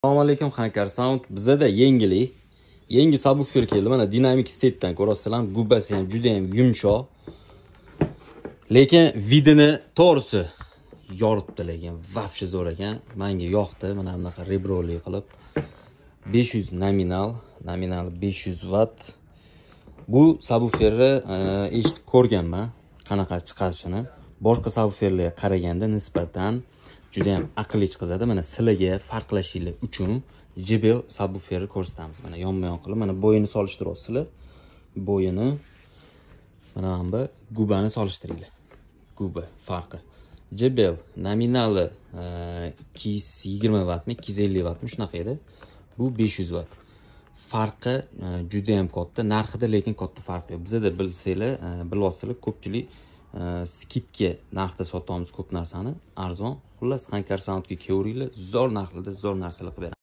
Assalomu alaykum Hankar Sound. Bizda yangi subwoofer keldi. Mana Dynamic State'dan ko'rasizlar, gubbasi ham juda ham yumshoq. Lekin vidini to'g'risi yoribdi, lekin vobshe zo'r ekan. Menga yoqdi. Mana bunaqa rebroli qilib 500 nominal 500 watt. Bu subwooferni eshitib ko'rganman, qanaqa chiqarishini. Boshqa subwooferlarga qaraganda nisbatan juda ham aqlli chiqadi. Mana sizlarga farqlashingiz uchun JBL subwooferni ko'rsatamiz. Mana yonma-yon qilib, mana bo'yini solishtiryapsizlar. Bo'yini mana bu gubani solishtiringlar. Guba farqi. JBL nominali 220 wattmi, 250 wattmi shunaqa edi. Bu 500 watt. Farqi juda ham katta, narxida lekin katta farq yo'q. Bizda bilsanglar, bilasizlar, ko'pchilik skidga narxda sotamiz ko'p narsani, arzon. Xullas, Hankar Soundga kelinglar, zo'r narxlarda zo'r narsalar qilib beramiz.